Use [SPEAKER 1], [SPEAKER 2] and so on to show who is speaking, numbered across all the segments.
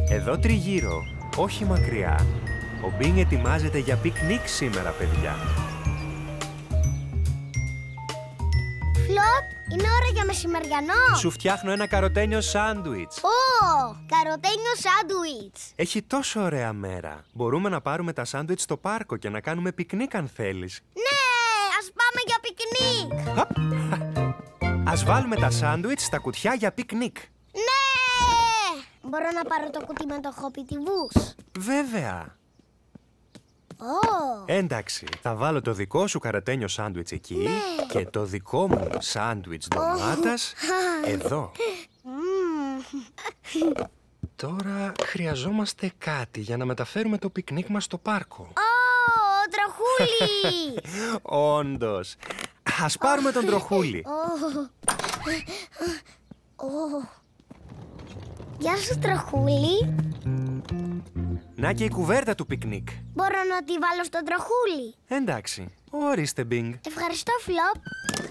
[SPEAKER 1] Εδώ τριγύρω, όχι μακριά. Ο Μπινγκ ετοιμάζεται για πικνίκ σήμερα, παιδιά.
[SPEAKER 2] Φλοπ, είναι ώρα για μεσημεριανό.
[SPEAKER 1] Σου φτιάχνω ένα καροτένιο σάντουιτς.
[SPEAKER 2] Καροτένιο σάντουιτς.
[SPEAKER 1] Έχει τόσο ωραία μέρα. Μπορούμε να πάρουμε τα σάντουιτς στο πάρκο και να κάνουμε πικνίκ αν θέλεις.
[SPEAKER 2] Ναι, ας πάμε για πικνίκ.
[SPEAKER 1] Ας βάλουμε τα σάντουιτς στα κουτιά για πικνίκ.
[SPEAKER 2] Ναι! Μπορώ να πάρω το κουτί με το χοπιτιβούς?
[SPEAKER 1] Βέβαια. Εντάξει, θα βάλω το δικό σου καροτένιο σάντουιτς εκεί και το δικό μου σάντουιτς ντομάτας εδώ. Τώρα χρειαζόμαστε κάτι για να μεταφέρουμε το πικνίκ μας στο πάρκο.
[SPEAKER 2] Τροχούλι!
[SPEAKER 1] Όντως. Ας πάρουμε τον τροχούλι.
[SPEAKER 2] Γεια σου, τροχούλι.
[SPEAKER 1] Να και η κουβέρτα του πικνίκ.
[SPEAKER 2] Μπορώ να τη βάλω στον τροχούλι?
[SPEAKER 1] Εντάξει. Ορίστε, Μπινγκ.
[SPEAKER 2] Ευχαριστώ, Φλοπ.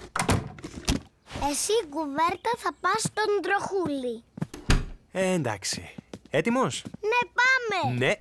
[SPEAKER 2] Εσύ, κουβέρτα, θα πας στον τροχούλι.
[SPEAKER 1] Εντάξει. Έτοιμος?
[SPEAKER 2] Ναι, πάμε.
[SPEAKER 1] Ναι.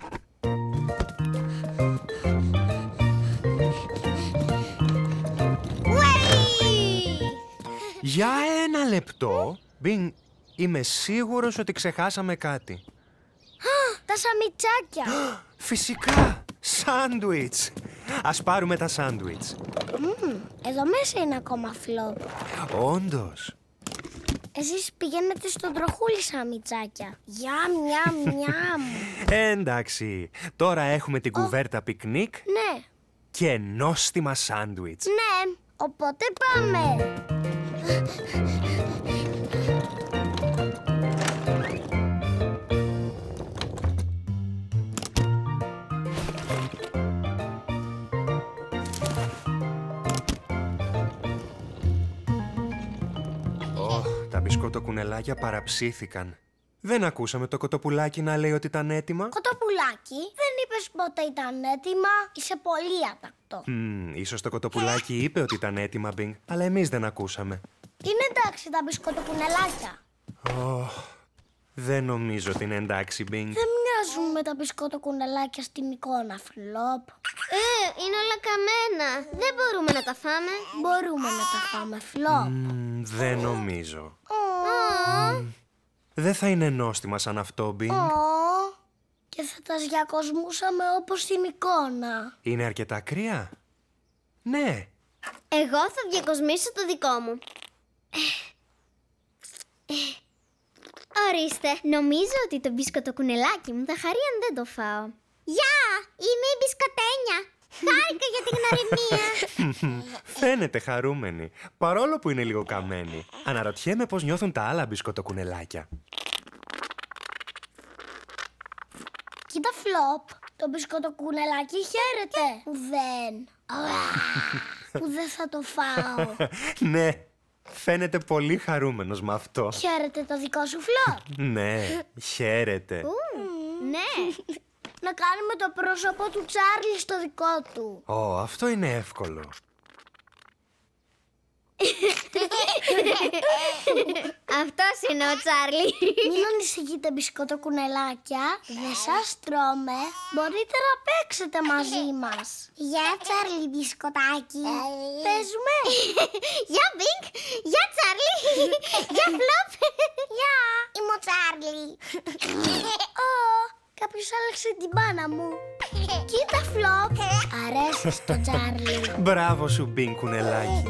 [SPEAKER 1] Για ένα λεπτό. Μπινγκ, είμαι σίγουρος ότι ξεχάσαμε κάτι.
[SPEAKER 2] Τα σαμιτσάκια.
[SPEAKER 1] Φυσικά. Σάντουιτς. Ας πάρουμε τα σάντουιτς.
[SPEAKER 2] Εδώ μέσα είναι ακόμα, Φλοπ.
[SPEAKER 1] Όντως.
[SPEAKER 2] Εσείς πηγαίνετε στον τροχούλι σαμιτσάκια. Γιαμ, γιαμ, γιαμ.
[SPEAKER 1] Εντάξει. Τώρα έχουμε την κουβέρτα πικνίκ
[SPEAKER 2] Ναι,
[SPEAKER 1] και νόστιμα σάντουιτς.
[SPEAKER 2] ναι. Οπότε πάμε.
[SPEAKER 1] Τα μπισκότο-κουνελάκια παραψήθηκαν. Δεν ακούσαμε το κοτοπουλάκι να λέει ότι ήταν έτοιμα.
[SPEAKER 2] Κοτοπουλάκι, δεν είπες πότε ήταν έτοιμα. Είσαι πολύ ατακτό.
[SPEAKER 1] Ίσως το κοτοπουλάκι είπε ότι ήταν έτοιμα, Μπινγκ, αλλά εμείς δεν ακούσαμε.
[SPEAKER 2] Είναι εντάξει τα μπισκοτοκουνελάκια?
[SPEAKER 1] Δεν νομίζω ότι είναι εντάξει, Μπινγκ.
[SPEAKER 2] Δεν μοιάζουν με τα μπισκοτοκουνελάκια στην εικόνα, Φλοπ. Είναι όλα καμένα. Δεν μπορούμε να τα φάμε. Μπορούμε να τα φάμε, Φλοπ.
[SPEAKER 1] Δεν νομίζω. Δεν θα είναι νόστιμα σαν αυτό, Μπινγκ.
[SPEAKER 2] Και θα τα διακοσμούσαμε όπως στην εικόνα.
[SPEAKER 1] Είναι αρκετά κρύα? Ναι.
[SPEAKER 2] Εγώ θα διακοσμήσω το δικό μου. Ορίστε, νομίζω ότι το μπισκοτοκουνελάκι μου θα χαρεί αν δεν το φάω. Γεια, είμαι η μπισκοτένια. Χάρηκα για την γνωριμία.
[SPEAKER 1] Φαίνεται χαρούμενη, παρόλο που είναι λίγο καμένη. Αναρωτιέμαι πώς νιώθουν τα άλλα μπισκοτοκουνελάκια.
[SPEAKER 2] Κοίτα, Φλοπ, το μπισκοτοκουνελάκι χαίρεται. Που δεν θα το φάω.
[SPEAKER 1] Ναι, φαίνεται πολύ χαρούμενος με αυτό.
[SPEAKER 2] Χαίρεται το δικό σου, Φλοπ?
[SPEAKER 1] Ναι, χαίρεται.
[SPEAKER 2] Ναι. Να κάνουμε το πρόσωπο του Τσάρλι στο δικό του.
[SPEAKER 1] Αυτό είναι εύκολο.
[SPEAKER 2] Αυτός είναι ο Τσάρλι. Μην ανησυχείτε, μπισκοτοκουνελάκια. Δεν σας τρώμε. Μπορείτε να παίξετε μαζί μας. Γεια, Τσάρλι, μπισκοτάκι. Παίζουμε. Γεια, Μπινγκ. Γεια, Τσάρλι. Γεια, Φλοπ. Γεια. Είμαι ο Τσάρλι. Κάποιος άλλαξε την μπάνα μου. Κοίτα, Φλοπ. Αρέσει στο Τσάρλι.
[SPEAKER 1] Μπράβο σου, Μπινγκ, κουνελάκι.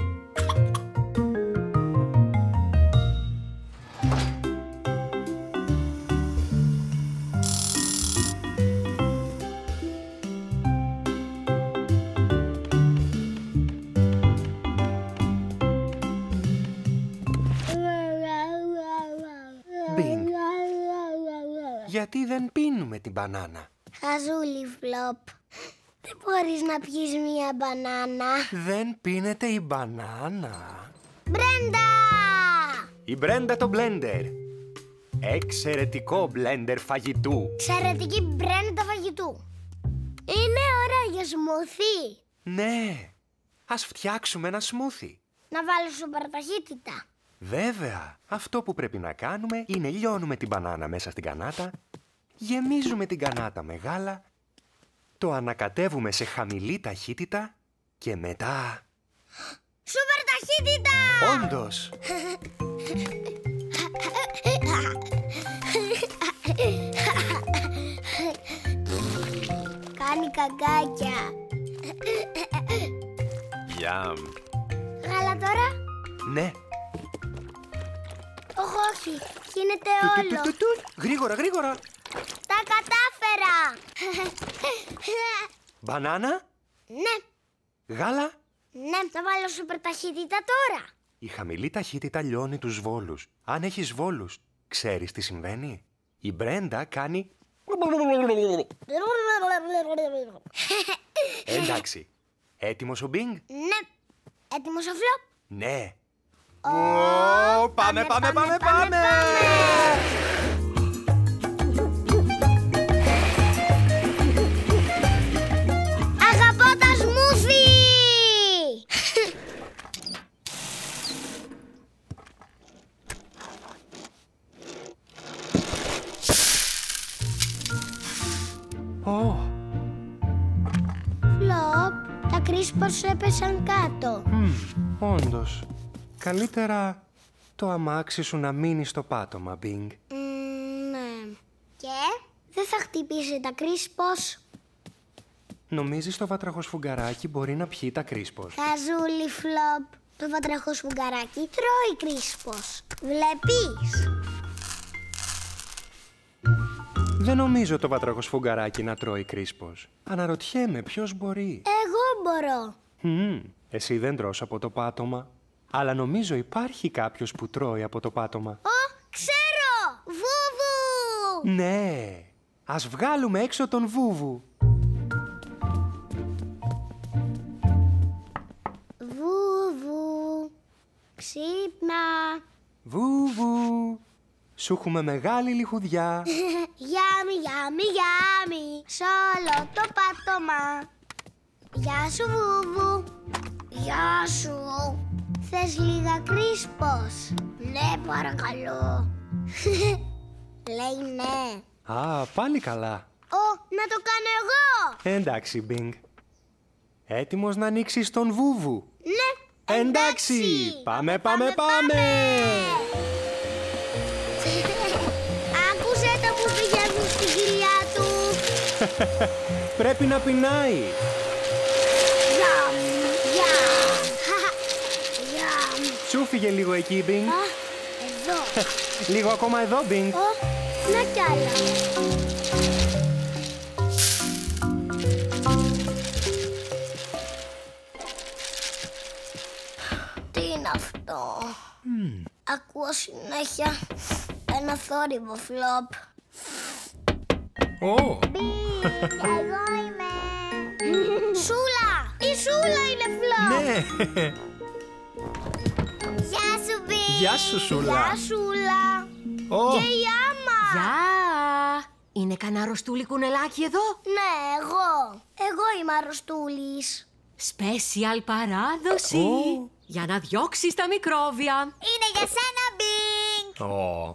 [SPEAKER 1] Μπινγκ, γιατί δεν πίνουμε την μπανάνα?
[SPEAKER 2] Χαζούλη, Φλοπ. Δεν μπορείς να πιεις μία μπανάνα.
[SPEAKER 1] Δεν πίνεται η μπανάνα.
[SPEAKER 2] Μπρέντα!
[SPEAKER 1] Η Μπρέντα το μπλέντερ. Εξαιρετικό μπλέντερ φαγητού.
[SPEAKER 2] Εξαιρετική Μπρέντα φαγητού. Είναι ώρα για σμουθί.
[SPEAKER 1] Ναι, ας φτιάξουμε ένα σμούθι.
[SPEAKER 2] Να βάλω σούπερ ταχύτητα.
[SPEAKER 1] Βέβαια, αυτό που πρέπει να κάνουμε είναι λιώνουμε την μπανάνα μέσα στην κανάτα γεμίζουμε την κανάτα με γάλα, το ανακατεύουμε σε χαμηλή ταχύτητα και μετά...
[SPEAKER 2] Σούπερ ταχύτητα!
[SPEAKER 1] Όντως!
[SPEAKER 2] Κάνει καγκάκια.
[SPEAKER 1] Γιαμ!
[SPEAKER 2] Γάλα τώρα?
[SPEAKER 1] Ναι!
[SPEAKER 2] Όχι, γίνεται όλο.
[SPEAKER 1] Γρήγορα, γρήγορα!
[SPEAKER 2] Τα κατάφερα!
[SPEAKER 1] Μπανάνα,
[SPEAKER 2] Ναι,
[SPEAKER 1] γάλα.
[SPEAKER 2] ναι, θα βάλω σούπερ ταχύτητα τώρα.
[SPEAKER 1] Η χαμηλή ταχύτητα λιώνει τους βόλους. Αν έχεις βόλους, ξέρεις τι συμβαίνει? Η Μπρέντα κάνει... Εντάξει. Έτοιμος ο Μπινγκ?
[SPEAKER 2] Ναι, έτοιμος ο Φλοπ?
[SPEAKER 1] Ναι. Πάμε!
[SPEAKER 2] Αγαπώ τα σμούθι! Φλοπ, τα κρίσπος έπεσαν κάτω.
[SPEAKER 1] Όντως. Καλύτερα το αμάξι σου να μείνει στο πάτωμα, Μπινγκ.
[SPEAKER 2] Ναι. Και δεν θα χτυπήσει τα κρίσπος.
[SPEAKER 1] Νομίζεις το βατραχοσφουγγαράκι μπορεί να πιει τα κρίσπος?
[SPEAKER 2] Χαζούλη, Φλοπ. Το βατραχοσφουγγαράκι τρώει κρίσπος. Βλέπεις?
[SPEAKER 1] Δεν νομίζω το βατραχοσφουγγαράκι να τρώει κρίσπος. Αναρωτιέμαι ποιος μπορεί.
[SPEAKER 2] Εγώ μπορώ.
[SPEAKER 1] Εσύ δεν τρως από το πάτωμα. Αλλά νομίζω υπάρχει κάποιος που τρώει από το πάτωμα.
[SPEAKER 2] Ξέρω! Βούβου!
[SPEAKER 1] Ναι! Ας βγάλουμε έξω τον Βούβου.
[SPEAKER 2] Βούβου, ξύπνα.
[SPEAKER 1] Βούβου! Σου έχουμε μεγάλη λιχουδιά.
[SPEAKER 2] Γιάμι, γιάμι, γιάμι, σ' όλο το πάτωμα. Γεια σου, Βούβου. Γεια σου. Θες λίγα κρίσπος? Ναι, παρακαλώ. Λέει ναι.
[SPEAKER 1] Α, πάλι καλά.
[SPEAKER 2] Να το κάνω εγώ.
[SPEAKER 1] Εντάξει, Μπινγκ. Έτοιμος να ανοίξεις τον Βούβου?
[SPEAKER 2] Ναι,
[SPEAKER 1] Εντάξει! Πάμε!
[SPEAKER 2] Άκουσε το που πηγαίνουν στην κοιλιά του.
[SPEAKER 1] Πρέπει να πεινάει.
[SPEAKER 2] Γιαμ, γιαμ.
[SPEAKER 1] Σου φύγε λίγο εκεί, Μπινγκ.
[SPEAKER 2] Εδώ.
[SPEAKER 1] Λίγο ακόμα εδώ, Μπινγκ.
[SPEAKER 2] Να κι άλλα. Τι είναι αυτό? Ακούω συνέχεια ένα θόρυβο, Φλοπ. Εγώ είμαι. Σούλα! Η Σούλα είναι, Φλοπ.
[SPEAKER 1] Ναι!
[SPEAKER 2] Γεια σου, Μπι.
[SPEAKER 1] Γεια σου, Σούλα.
[SPEAKER 2] Γεια, Σούλα. Και η Άμα.
[SPEAKER 3] Γεια! Είναι κανένα αρρωστούλη κουνελάκι εδώ?
[SPEAKER 2] Ναι, εγώ. Εγώ είμαι αρρωστούλης.
[SPEAKER 3] Special παράδοση! Για να διώξεις τα μικρόβια.
[SPEAKER 2] Είναι για σένα, Μπινγκ.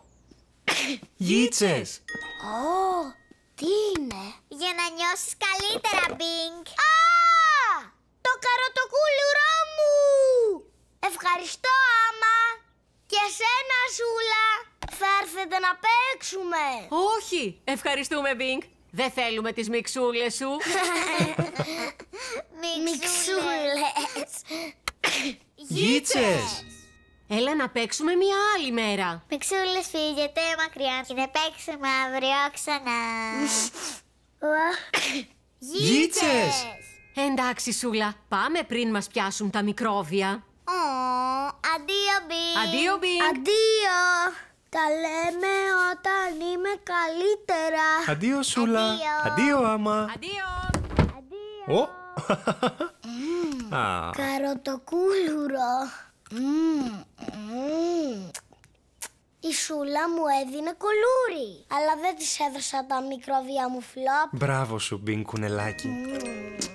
[SPEAKER 1] Γίτσες!
[SPEAKER 2] Τι είναι? Για να νιώσεις καλύτερα, Μπινγκ. Το καροτοκούλουρό μου! Ευχαριστώ, Άμα. Και σένα, Σούλα. Θα έρθετε να παίξουμε.
[SPEAKER 3] Όχι! Ευχαριστούμε, Μπινγκ. Δεν θέλουμε τις μιξούλες σου.
[SPEAKER 2] Μιξούλες.
[SPEAKER 1] Γίτσες!
[SPEAKER 3] Έλα να παίξουμε μια άλλη μέρα.
[SPEAKER 2] Μιξούλες, φύγετε μακριά και θα παίξουμε αύριο ξανά.
[SPEAKER 1] Γίτσες!
[SPEAKER 3] Εντάξει, Σούλα, πάμε πριν μας πιάσουν τα μικρόβια.
[SPEAKER 2] Αντίο, Μπινγκ.
[SPEAKER 3] Αντίο, Μπινγκ.
[SPEAKER 2] Αντίο. Τα λέμε όταν είμαι καλύτερα.
[SPEAKER 1] Αντίο, Σούλα. Αντίο, Άμα.
[SPEAKER 3] Αντίο.
[SPEAKER 2] Καροτοκούλουρο. Η Σούλα μου έδινε κουλούρι. Αλλά δεν της έδωσα τα μικρόβια μου, Φλοπ.
[SPEAKER 1] Μπράβο σου, Μπινγκ κουνελάκι.